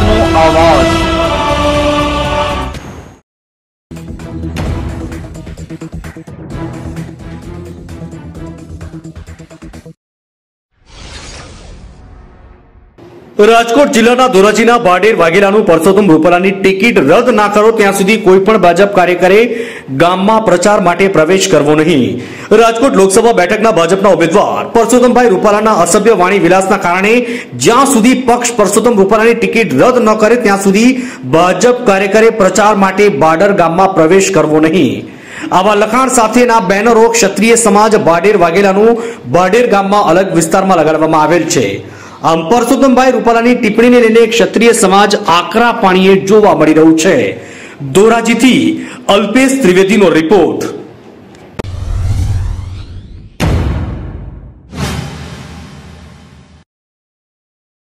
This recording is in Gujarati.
जनताનો અવાજ। રાજકોટ જિલ્લાના ધોરાજીના બાડેર વાઘેલાનું પરસોત્તમ રૂપાલાની ટિકિટ રદ ના કરો ત્યાં સુધી કોઈ પણ ભાજપ કાર્યકરે ગામમાં પ્રચાર માટે પ્રવેશ કરવો નહીં। રાજકોટ લોકસભા બેઠકના ભાજપના ઉમેદવાર પરસોત્તમભાઈ રૂપાલાના અસભ્ય વાણી વિલાસના કારણે જ્યાં સુધી પક્ષ પરસોત્તમ રૂપાલાની ટિકિટ રદ ન કરે ત્યાં સુધી ભાજપ કાર્યકરે પ્રચાર માટે બાડર ગામમાં પ્રવેશ કરવો નહીં। આવા લખાણ સાથેના બેનરો ક્ષત્રિય સમાજ બાડેર વાઘેલાનું બાડેર ગામમાં અલગ વિસ્તારમાં લગાડવામાં આવેલ છે। આમ પરસોત્તમભાઈ રૂપાલાની ટિપ્પણીને લઈને ક્ષત્રિય સમાજ આકરા પાણીએ જોવા મળી રહ્યું છે। ધોરાજીથી અલ્પેશ ત્રિવેદીનો રિપોર્ટ।